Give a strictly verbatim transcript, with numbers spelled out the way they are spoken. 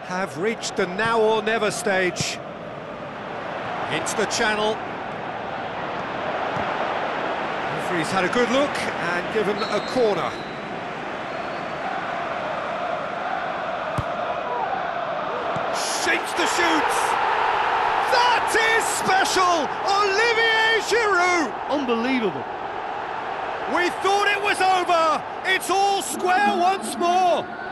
have reached the now or never stage. Into the channel. Referee's had a good look and given a corner. Shapes the shoots. That is special! Olivier Giroud! Unbelievable. We thought it was over. It's all square once more.